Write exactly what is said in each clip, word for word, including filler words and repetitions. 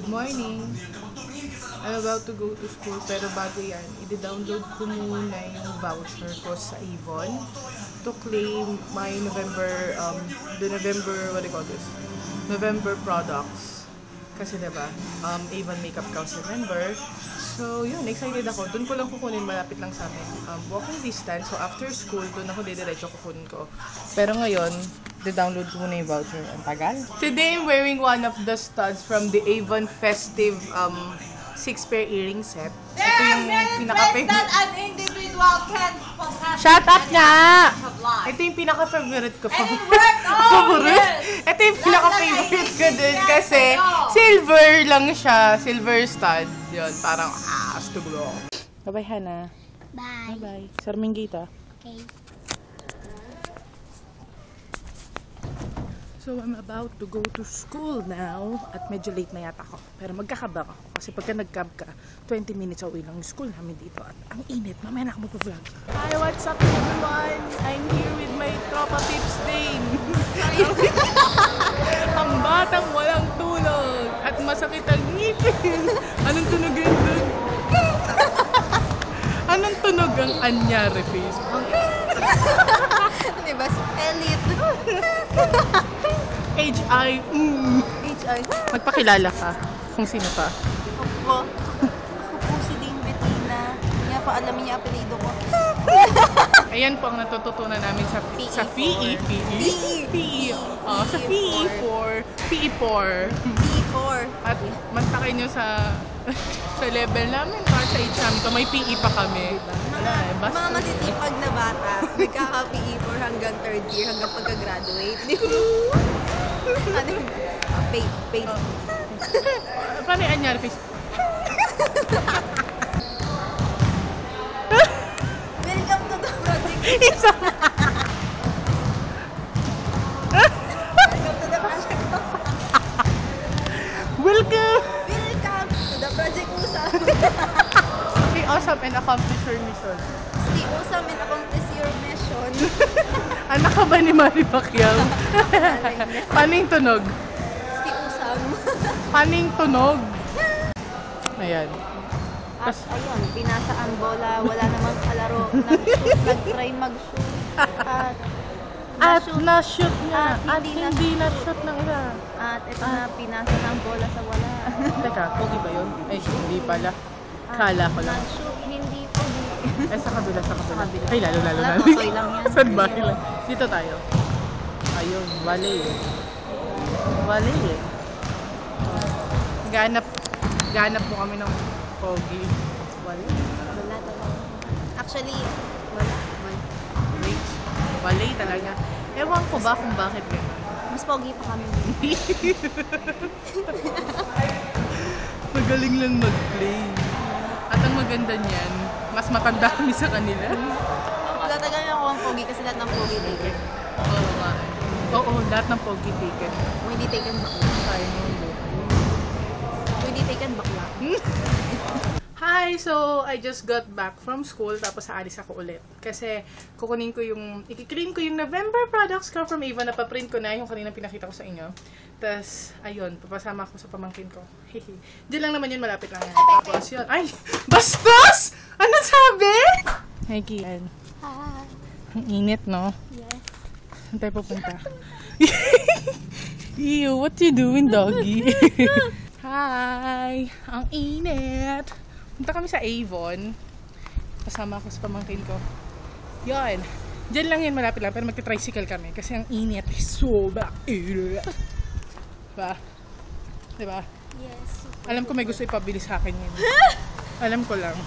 Morning! I'm about to go to school pero bago yan, i-download ko muna yung voucher ko sa Avon to claim my November, um, the November, what do you call this? November products. Kasi diba, um, Avon Makeup Counts November. So yun, excited ako. Doon ko lang kukunin, malapit lang sa amin. Um, walking distance, so after school, doon ako didiretso kukunin ko. Pero ngayon, di-download ko muna yung voucher. Ang tagal. Today, I'm wearing one of the studs from the Avon Festive um, six-pair earring set. Ito yung pinaka-favorite. That an individual can possess. Shut up nga! Ito yung pinaka-favorite ko. And it worked! Oh, yes! Ito yung pinaka-favorite ko din kasi silver lang siya. Silver stud. Yun, parang ah, to glow. Bye-bye, Hannah. Bye. Bye-bye. Sarminggita. Okay. So, I'm about to go to school now. At medyo late na yata ako. Pero magkakab ako. Kasi pagka nag-cab ka, twenty minutes away lang yung school namin dito. At ang init. Mamaya na ako magpa-vlog. Hi, what's up everyone? I'm here with my Tropa Pips Dane. Ang batang walang tulog. At masakit ang ngipin. Anong tunog yun dun? Anong tunog ang anyari face? Diba? Elite. H I Mm. H I Magpakilala ka kung sino ka. Ako. Ako po si Dane Bettina. Nga pa alamin niya apelido ko. Ayan po ang natututunan namin sa P E sa P E P E P E oh, sa P E four P E four P E four. At magtakay nyo sa sa level namin para sa exam to may P E pa kami. Wala eh, basta. Mga masisipag na bata. Nagkaka-P E four hanggang third year hanggang pagka-graduate. Ano yung uh, paid, paid. Oh. Paano yung anyari face? Welcome to the project. Isa Welcome to the project. Welcome! Welcome to the project Usam. Be awesome and accomplish your mission. Stay Usam and accomplish your mission. Anak ka ba ni Manny Pacquiao? Paano yung tunog? Stay Usam. Paano yung tunog? Ayan. At ayun, pinasa ang bola, wala namang kalaro. Nag-shoot, nag-try mag-shoot. At At na-shoot. na-shoot niya. At At hindi hindi na-shoot ng isa. At ito na, pinasa ng bola sa wala. Teka, pogi ba yun? Ay, hindi pala. Kala ko lang. Nag-shoot, hindi pogi. Ay, sa kabila, sa kabila. Sa kabila. Ay, lalo, lalo, Wala, lalo. totoy lang yan. Saan ba? Dito tayo. Ayun, wali eh. Wali eh. Ganap, ganap mo kami ng pogi. Wali. Wala talaga. Actually, wala. Wala. Wait. Wali talaga. Ewan ko ba kung bakit gano'n. Mas pogi pa kami. Magaling lang mag-play. At ang maganda niyan, mas matanda kami sa kanila. Wala talaga ako ang pogi kasi lahat ng pogi taken. Oo nga. Oo, lahat ng pogi taken. Kung hindi taken bakla. Kaya mo yun. Kung hindi taken bakla. Hi! So, I just got back from school tapos aalis ako ulit. Kasi kukunin ko yung, i-clean ko yung November products ko from Avon. Napaprint ko na yung kanina pinakita ko sa inyo. Tapos, ayun, papasama ako sa pamangkin ko. Hehe. Diyan lang naman yun, malapit lang yan. Tapos yun, ay! Bastos! Ano sabi? Hi, Kian. Hi. Ang init, no? Yes. Saan tayo pupunta? Ew, what you doing, doggy? Hi! Ang init! Punta kami sa Avon. Kasama ako sa pamangkin ko. Yan. Diyan lang yan, malapit lang. Pero magti-tricycle kami. Kasi ang init. Sobra. Diba? Diba? Yes. Alam ko may gusto ipabili sa akin yun. Alam ko lang.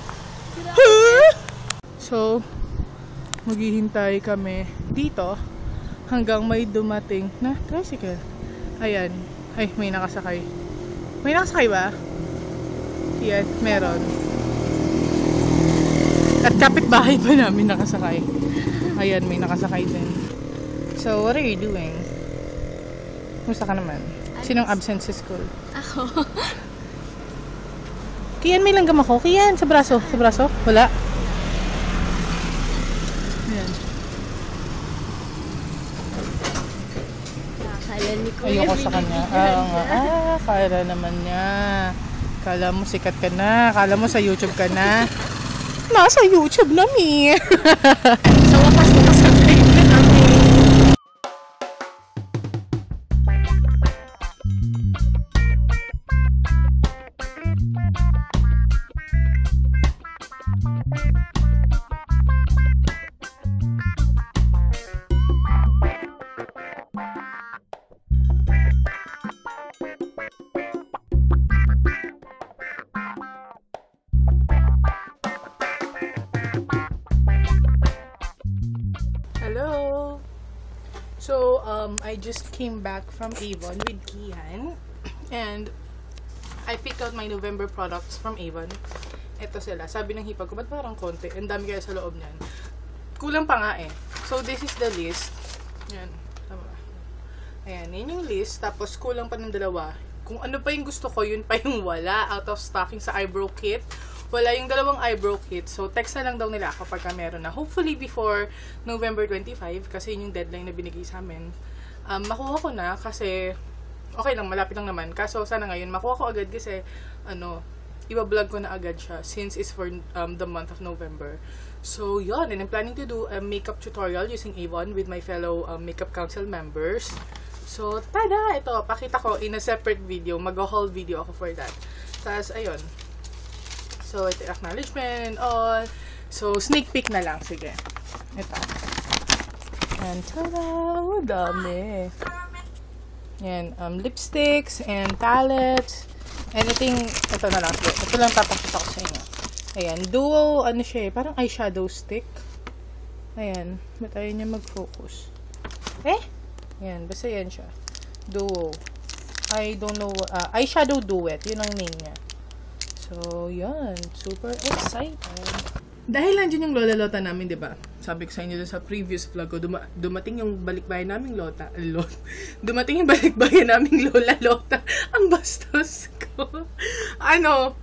So, maghihintay kami dito hanggang may dumating na tricycle. Ayan. Ay, may nakasakay. May nakasakay ba? Yan, meron. At kapitbahay pa namin nakasakay. Ayan, may nakasakay din. So, what are you doing? Kumusta ka naman? Sinong absent sa school? Ako. Kian, may langgam ako. Kian, sa braso. Sa braso? Wala. Ayan. Ayan ni Kuya. Ayoko sa kanya. Ah, nga. Ah, kala naman niya. Kala mo sikat ka na. Kala mo sa YouTube ka na. Nasa YouTube na, mi. Sa wakas na kasabay na kami. Hello! So, um, I just came back from Avon with Kian. And, I picked out my November products from Avon. Ito sila. Sabi ng hipag ko, ba't parang konti? Ang dami kaya sa loob niyan. Kulang pa nga eh. So, this is the list. Ayan. Tama ba? Ayan. Yan yung list. Tapos, kulang pa ng dalawa. Kung ano pa yung gusto ko, yun pa yung wala. Out of stocking sa eyebrow kit. Wala yung dalawang eyebrow kit. So, text na lang daw nila ako pagka meron na. Hopefully, before November twenty-five. Kasi yun yung deadline na binigay sa amin. Um, makuha ko na kasi okay lang, malapit lang naman. Kaso, sana ngayon, makuha ko agad kasi ano, iba-vlog ko na agad siya since it's for um, the month of November. So, yun. And I'm planning to do a makeup tutorial using Avon with my fellow um, makeup council members. So, tada! Ito, pakita ko in a separate video. Mag-haul video ako for that. Tapos, ayun. So, ito acknowledgement and all. So, sneak peek na lang. Sige. Ito. And tada! Oh, dami. Yan. Um, lipsticks and palettes. Anything. Ito na lang. Sige. Ito lang tapakita ko sa inyo. Ayan. Duo, ano siya eh. Parang eyeshadow stick. Ayan. Ba't ayaw niya mag-focus? Eh? Ayan. Basta yan siya. Duo. I don't know. Uh, eyeshadow duet. Yun ang name niya. So, yan. Super excited. Dahil nandiyan yung lola lota namin, di ba? Sabi ko sa inyo sa previous vlog ko, duma dumating yung balikbayan naming lota. Lot. Dumating yung balikbayan naming lola lota. Ang bastos ko. Ano?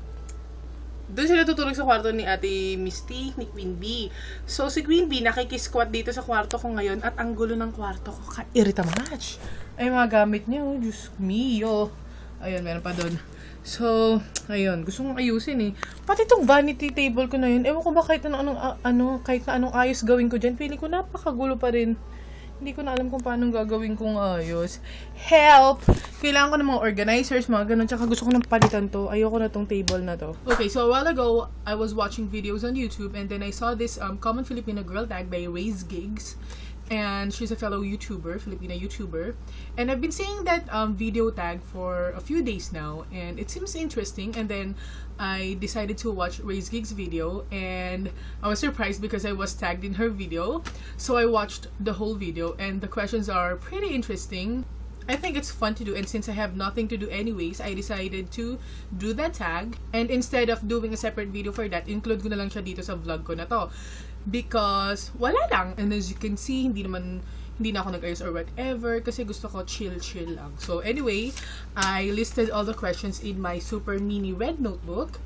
Doon sila tutulog sa kwarto ni Ate Misty, ni Queen Bee. So, si Queen Bee nakikisquat dito sa kwarto ko ngayon at ang gulo ng kwarto ko. Ka-irita match. Ay, mga gamit niya. Oh, Diyos mio. Ayun, meron pa doon. So, ayun, gusto kong ayusin eh. Pati itong vanity table ko na yun, ewan ko ba kahit na anong, uh, ano, kahit na anong ayos gawin ko dyan, feeling ko napakagulo pa rin. Hindi ko na alam kung paano gagawin kong ayos. Help! Kailangan ko ng mga organizers, mga ganun, tsaka gusto ko nang palitan to. Ayoko na tong table na to. Okay, so a while ago, I was watching videos on YouTube, and then I saw this um, Common Filipino Girl tag by Raise Gigs. And she's a fellow YouTuber, Filipina YouTuber. And I've been seeing that um, video tag for a few days now. And it seems interesting. And then I decided to watch Raise Gigs video. And I was surprised because I was tagged in her video. So I watched the whole video. And the questions are pretty interesting. I think it's fun to do. And since I have nothing to do anyways, I decided to do that tag. And instead of doing a separate video for that, include ko na lang siya dito sa vlog ko na to. Because wala lang, and as you can see, hindi naman hindi na ako nag-ayos or whatever kasi gusto ko chill-chill lang. So anyway, I listed all the questions in my super mini red notebook.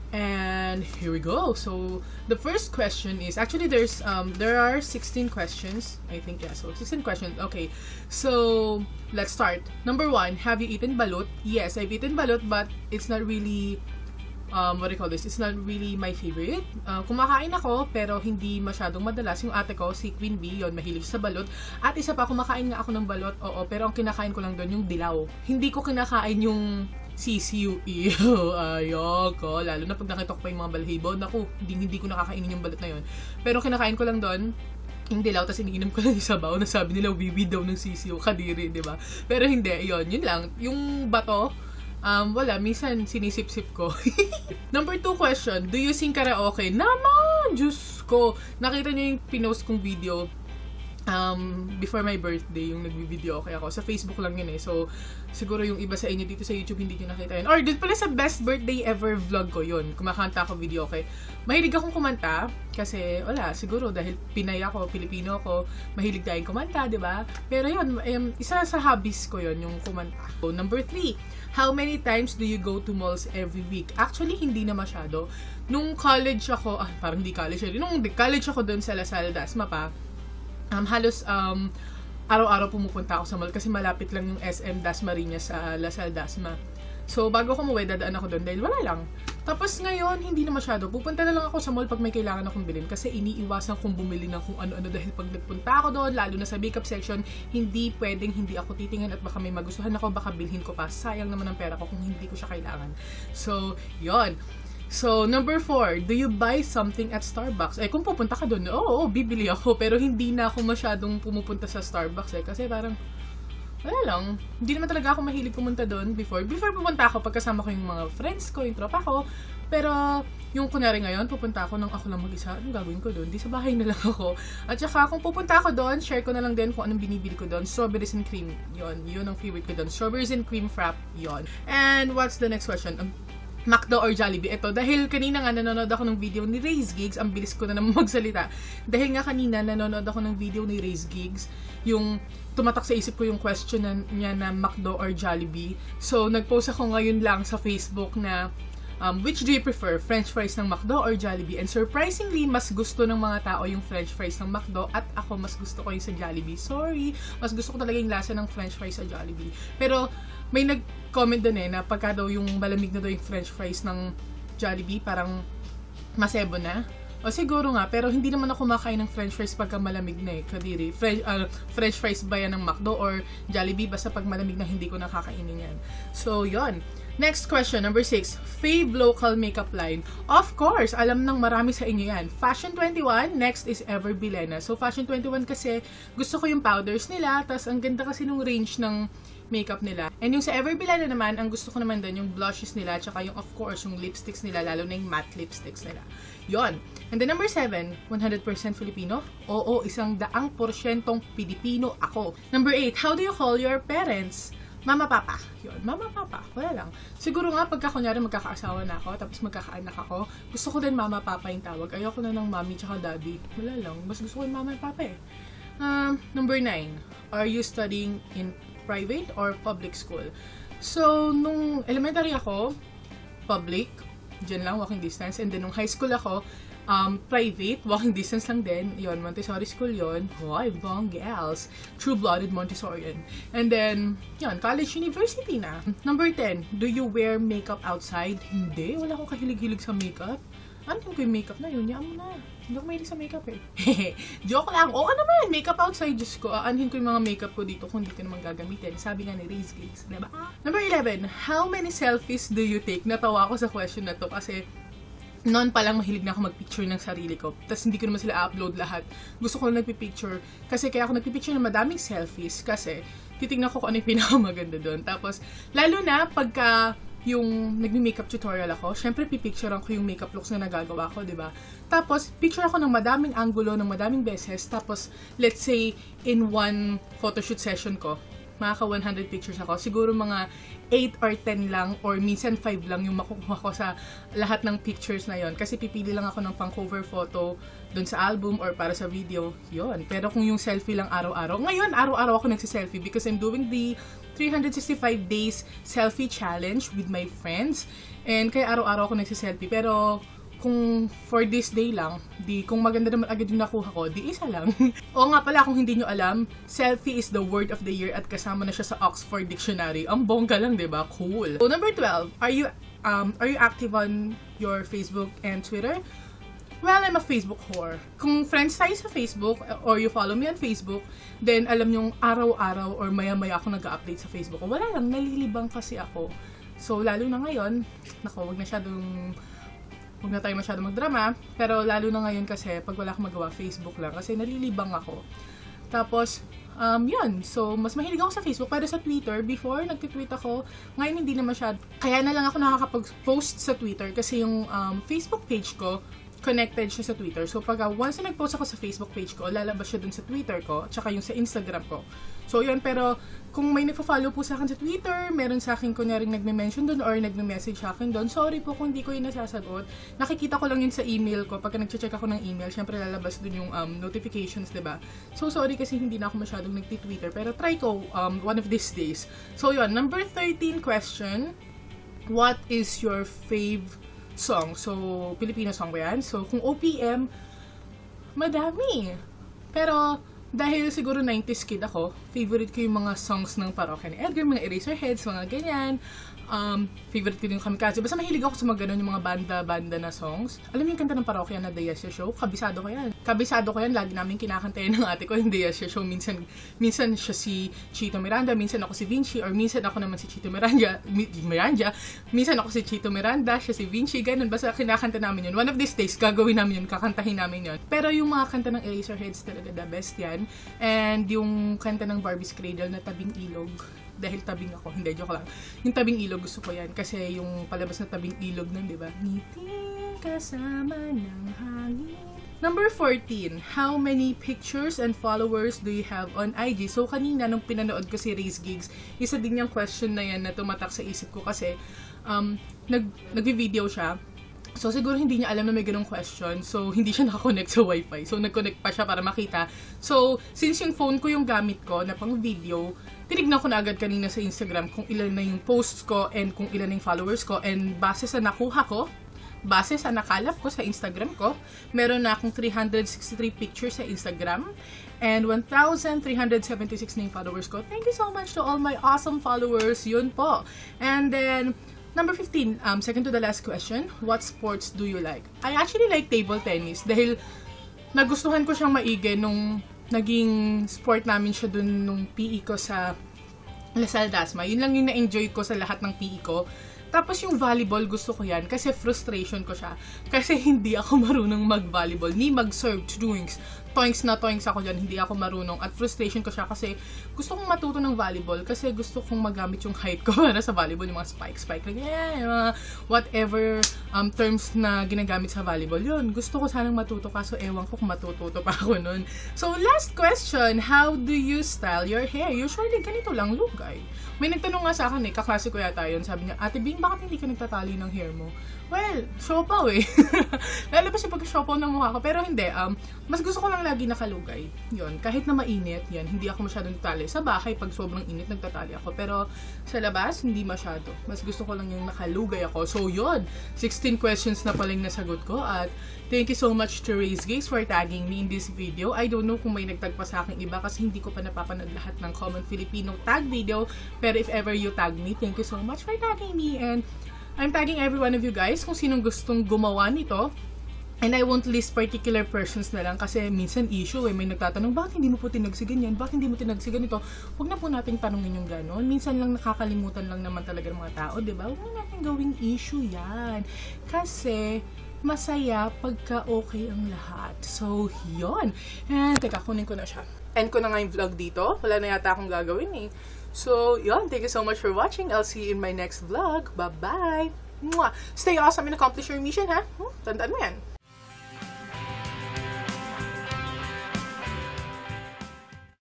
And here we go. So the first question is actually there's um there are sixteen questions. I think yeah, so sixteen questions. Okay. So let's start. Number one, have you eaten balut? Yes, I've eaten balut, but it's not really Um, what do you call this? It's not really my favorite. Uh, kumakain ako, pero hindi masyadong madalas. Yung ate ko, si Queen Bee, yun, mahilig sa balot. At isa pa, kumakain nga ako ng balot, oo, pero ang kinakain ko lang doon yung dilaw. Hindi ko kinakain yung sisiu. Ew, ayoko. Lalo na pag nakita ko pa yung mga balahibo. Naku, hindi, hindi ko nakakainin yung balot na yun. Pero kinakain ko lang doon yung dilaw, tapos iniinom ko lang yung sabaw na sabi nila, wiwi daw ng sisiu, kadiri, di ba? Pero hindi, yun, yun lang. Yung bato, Um, wala, minsan sinisip-sip ko. Number two question, do you sing karaoke? Naman! Diyos ko! Nakita niyo yung pinost kong video um, before my birthday, yung nag-video okay ako. Sa Facebook lang yun eh. So, siguro yung iba sa inyo dito sa YouTube hindi nyo nakita yun. Or, dun pala sa best birthday ever vlog ko yun. Kumakanta ako video okay. Mahilig akong kumanta kasi, wala, siguro dahil Pinay ako, Pilipino ako, mahilig tayong kumanta, di ba? Pero yun, um, isa sa hobbies ko yun, yung kumanta. So, number three, how many times do you go to malls every week? Actually, hindi na masyado. Nung college ako, ah, parang hindi college, nung college ako dun sa La Salle, Dasma pa, um, halos, um, araw-araw pumupunta ako sa mall kasi malapit lang yung S M Dasmariñas sa Lasal Dasma. So, bago ako umuwi, dadaan ako doon dahil wala lang. Tapos ngayon, hindi na masyado. Pupunta na lang ako sa mall pag may kailangan akong bilhin kasi iniiwasan kong bumili ng kung ano-ano dahil pag nagpunta ako doon, lalo na sa makeup section, hindi pwedeng hindi ako titingin at baka may magustuhan ako, baka bilhin ko pa. Sayang naman ang pera ko kung hindi ko siya kailangan. So, yon. So, number four, do you buy something at Starbucks? Eh, kung pupunta ka doon, oo, oo, bibili ako. Pero hindi na ako masyadong pumupunta sa Starbucks eh. Kasi parang, wala lang. Hindi naman talaga ako mahilig pumunta doon before. Before pupunta ako, pagkasama ko yung mga friends ko, yung tropa ko. Pero, yung kunwari ngayon, pupunta ako nang ako lang mag-isa. Anong gagawin ko doon? Di sa bahay na lang ako. At saka, kung pupunta ako doon, share ko na lang din kung anong binibili ko doon. Strawberries and cream. Yon, yun ang favorite ko doon. Strawberries and cream frap. Yon. And what's the next question? Um, McDo or Jollibee? Ito, dahil kanina nga nanonood ako ng video ni Ray's Gigs, ang bilis ko na naman magsalita. Dahil nga kanina nanonood ako ng video ni Ray's Gigs, yung tumatak sa isip ko yung question na, niya na McDo or Jollibee. So, nag-post ako ngayon lang sa Facebook na um, which do you prefer? French fries ng McDo or Jollibee? And surprisingly, mas gusto ng mga tao yung French fries ng McDo at ako mas gusto ko yung sa Jollibee. Sorry, mas gusto ko talaga yung lasa ng French fries sa Jollibee. Pero, may nag-comment dun eh na pagka daw yung malamig na daw yung French fries ng Jollibee, parang masebo na. O siguro nga, pero hindi naman ako kumakain ng French fries pagka malamig na eh. Kadiri, French, uh, French fries ba yan ng McDo or Jollibee? Basta pag malamig na hindi ko nakakainin yan. So, yon. Next question, number six. Fave local makeup line. Of course, alam ng marami sa inyo yan. Fashion twenty-one, next is Ever Bilena. So, Fashion twenty-one kasi gusto ko yung powders nila, tas ang ganda kasi nung range ng makeup nila. And yung sa Ever Bilena naman, ang gusto ko naman doon yung blushes nila, tsaka yung of course, yung lipsticks nila, lalo na yung matte lipsticks nila. Yon. And then number seven, one hundred percent Filipino? Oo, isang daang porsyentong Pilipino ako. Number eight, how do you call your parents? Mama, papa. Yun, mama, papa. Wala lang. Siguro nga, pagka kunyari magkakaasawa na ako, tapos magkakaanak ako, gusto ko din mama, papa yung tawag. Ayoko na ng mommy tsaka daddy. Wala lang. Mas gusto ko yung mama at papa eh. Um, number nine, are you studying in private or public school? So, nung elementary ako, public, dyan lang, walking distance. And then, nung high school ako, um, private, walking distance lang din. Yun, Montessori school yun. Hoy, bong girls. True-blooded Montessorian. And then, yun, college, university na. Number ten, do you wear makeup outside? Hindi, wala akong kahilig-hilig sa makeup. Ano ko yung makeup na yun? Yaan mo na. Hindi ako mahilig sa makeup eh. Joke lang. Oo naman, makeup outside. Diyos ko, aanhin ko yung mga makeup ko dito kung hindi ko naman gagamitin. Sabi nga ni Ray's Gigs, diba? Number eleven, how many selfies do you take? Natawa ako sa question na to kasi noon pa lang mahilig na ako mag-picture ng sarili ko. Tapos hindi ko naman sila upload lahat. Gusto ko lang nagpipicture. Kasi kaya ako nagpipicture ng madaming selfies kasi titignan ko kung ano yung pinakamaganda doon. Tapos, lalo na pagka yung nagmi-makeup tutorial ako, syempre pipicturean ko yung makeup looks na nagagawa ko, di ba? Tapos, picture ako ng madaming angulo, ng madaming beses. Tapos, let's say, in one photoshoot session ko, makaka one hundred pictures ako. Siguro mga eight or ten lang or minsan five lang yung makukuha ko sa lahat ng pictures na yon. Kasi pipili lang ako ng pang-cover photo dun sa album or para sa video. Yon. Pero kung yung selfie lang araw-araw, ngayon araw-araw ako nagsiselfie because I'm doing the three hundred sixty-five days selfie challenge with my friends. And kaya araw-araw ako nagsiselfie. Pero kung for this day lang, di kung maganda naman agad yung nakuha ko, di isa lang. O nga pala, kung hindi nyo alam, selfie is the word of the year at kasama na siya sa Oxford Dictionary. Ang bongga lang, di ba? Cool. So, number twelve, are you um are you active on your Facebook and Twitter? Well, I'm a Facebook whore. Kung friends tayo sa Facebook or you follow me on Facebook, then alam nyong araw-araw or maya-maya ako nag-update sa Facebook. Wala lang, nalilibang kasi ako. So, lalo na ngayon, naku, wag na masyadong Huwag na tayo masyado magdrama, pero lalo na ngayon kasi pag wala akong magawa, Facebook lang kasi nalilibang ako. Tapos, um, yun. So, mas mahilig ako sa Facebook, pero sa Twitter, before, nagtitweet ako, ngayon hindi na masyado. Kaya na lang ako nakakapag-post sa Twitter kasi yung um, Facebook page ko, connected siya sa Twitter. So, pag uh, once na nag-post ako sa Facebook page ko, lalabas siya dun sa Twitter ko, tsaka yung sa Instagram ko. So, yun. Pero, kung may nagpa-follow po sa akin sa Twitter, meron sa akin kunyaring nagme-mention dun or nagme-message sa akin dun, sorry po kung hindi ko yun nasasagot. Nakikita ko lang yun sa email ko. Pagka nag-check ako ng email, syempre lalabas dun yung um, notifications, diba? So, sorry kasi hindi na ako masyadong nagti-Twitter. Pero try ko um, one of these days. So, yun. Number thirteen question. What is your fave song? So, Filipino song ba yan? So, kung O P M, madami. Pero, dahil siguro nineties kid ako, favorite ko yung mga songs ng parokya ni Edgar, mga Eraserheads, mga ganyan. Um, favorite ko din yung Kamikaze. Basta mahilig ako sa mga ganun, yung mga banda-banda na songs. Alam mo yung kanta ng parokya na The Yes Yes Show? Kabisado ko yan. Kabisado ko yan. Lagi namin kinakanta yan ng ate ko yung The Yes Yes Show. Minsan, minsan siya si Chito Miranda, minsan ako si Vinci, or minsan ako naman si Chito Miranda, Miranda. Minsan ako si Chito Miranda, siya si Vinci, ganun. Basta kinakanta namin yun. One of these days, gagawin namin yun, kakantahin namin yun. Pero yung mga kanta ng Eraserheads talaga, the best yan. And yung kanta ng Barbie's Cradle na Tabing Ilog, dahil tabing ako, hindi, joke lang. Yung Tabing Ilog gusto ko yan kasi yung palabas na Tabing Ilog nun, di ba? Ngiting kasama ng hangin. Number fourteen, how many pictures and followers do you have on I G? So kanina nung pinanood ko si Race Gigs, isa din yung question na yan na tumatak sa isip ko kasi um, nag, nag-video siya. So, siguro hindi niya alam na may ganung question. So, hindi siya nakakonect sa wifi. So, nag-connect pa siya para makita. So, since yung phone ko yung gamit ko na pang video, tinignan ko na agad kanina sa Instagram kung ilan na yung posts ko and kung ilan na yung followers ko. And base sa nakuha ko, base sa nakalap ko sa Instagram ko, meron na akong three hundred sixty-three pictures sa Instagram and one thousand three hundred seventy-six na yung followers ko. Thank you so much to all my awesome followers. Yun po. And then, number fifteen, um, second to the last question, what sports do you like? I actually like table tennis dahil nagustuhan ko siyang maigi nung naging sport namin siya dun nung P E ko sa Lasal Dasma. Yun lang yung na-enjoy ko sa lahat ng P E ko. Tapos yung volleyball, gusto ko yan kasi frustration ko siya. Kasi hindi ako marunong mag-volleyball, ni mag-serve toinks. Toinks na toinks ako dyan, hindi ako marunong. At frustration ko siya kasi gusto kong matuto ng volleyball kasi gusto kong magamit yung height ko para sa volleyball, yung mga spike-spike lang, yeah, yung mga whatever um, terms na ginagamit sa volleyball. Yun, gusto ko sanang matuto kaso ewan ko kung matututo pa ako nun. So, last question, how do you style your hair? Usually, ganito lang, lugay. May nagtanong nga sa akin eh, kaklase ko yata yun. Sabi niya, Ate Bing, bakit hindi ka nagtatali ng hair mo? Well, siopaw eh. Lalabas yung pag-siopaw ng mukha ko. Pero hindi, um, mas gusto ko lang lagi nakalugay. Yun, kahit na mainit, yan, hindi ako masyadong nagtatali. Sa bahay, pag sobrang init, nagtatali ako. Pero sa labas, hindi masyado. Mas gusto ko lang yung nakalugay ako. So yun, sixteen questions na paling nasagot ko. At thank you so much to Race Gigs for tagging me in this video. I don't know kung may nagtag pa sa akin iba kasi hindi ko pa napapanood lahat ng Common Filipino tag video. Pero if ever you tag me, thank you so much for tagging me. And I'm tagging every one of you guys kung sinong gustong gumawa nito. And I won't list particular persons na lang kasi minsan issue eh. May nagtatanong, bakit hindi mo po tinagsigan yan? Bakit hindi mo tinagsigan ito? Huwag na po natin tanongin yung gano'n. Minsan lang nakakalimutan lang naman talaga ng mga tao, diba? Huwag na natin gawing issue yan. Kasi masaya pagka okay ang lahat. So, yun. And, teka, kunin ko na siya. End ko na nga yung vlog dito. Wala na yata akong gagawin eh. So, yun. Thank you so much for watching. I'll see you in my next vlog. Bye-bye! Mwah! Stay awesome and accomplish your mission, ha? Hmm? Tandaan mo yan.